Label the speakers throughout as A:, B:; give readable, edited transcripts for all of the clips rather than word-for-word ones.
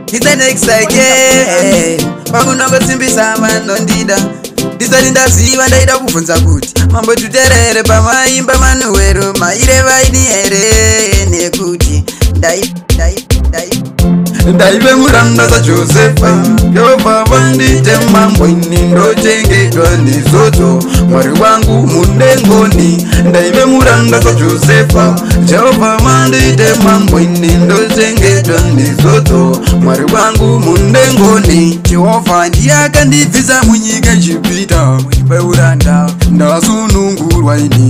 A: It's the NEX again. Pakunongo simbisa vanondida ndisati ndaziva ndaida kubvunza kuti mambo tuterere pamaimba manuwero maire vaini here nekuti ndaive muranda sajosefa yobva vandite mambo ini ndochengetwa NEZODZO mwari wangu mundengoni ndaive muranda sajosefa jehova vandite mambo ini ndochengetwa NEZODZO mwari wangu mundengoni jehova ndiyakandibvisa munyika ichipita beuranda ndasunungurwa ini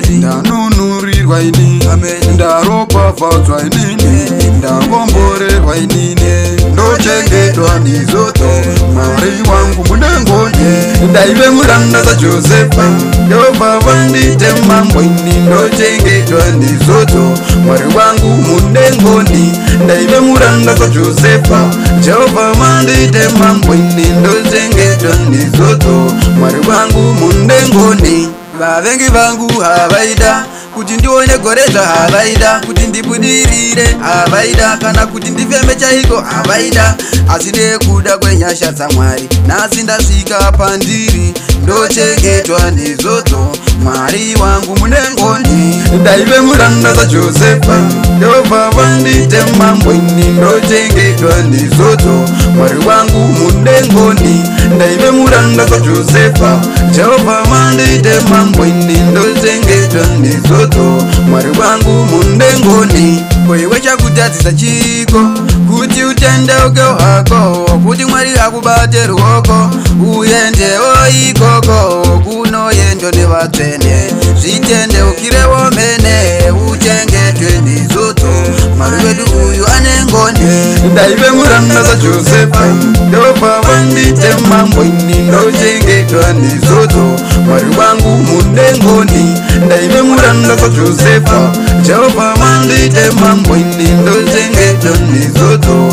A: ndanunurirwa ini ndaropafadzwa inini ndakomborerwa inini ndochengetwa NEZODZO mwari wangu mundengoni ndaive muranda sajosefa yobva vandite mambo ini ndochengetwa NEZODZO mwari wangu mundengoni ndaive muranda sajosefa jehova vandite mambo ini ndochengetwa NEZODZO mwari wangu mundengoni vavengi vangu havaida kuti ndione goreza havaida kuti ndibudirire havaida kana kuti ndifeme chaiko havaida asi nekuda kwenyasha dzaMwari nhasi ndasvika pandiri ndochengetwa NEZODZO mwari wangu mundengoni ndaive muranda sajosefa yobva vandite mambo ini ndochengetwa NEZODZO mwari wangu mundengoni ndaive muranda sajosefa jehova vandite mambo ini ndochengetwa NEZODZO mwari wangu mundengoni kwewe chakutadzisa chiko kuti utendeuke hwako kuti mwari akubate ruoko uyendewo ikoko kunoyendo nevatsvene zvitendeukirewo mene uchengetwe NEZODZO mwari wedu uyu anengoni ndaive muranda sajosefa yobva vandite mambo ini ndochengetwa NEZODZO mwari wangu mundengoni ndaive muranda sajosefa jehova vandite mambo ini ndochengetwa NEZODZO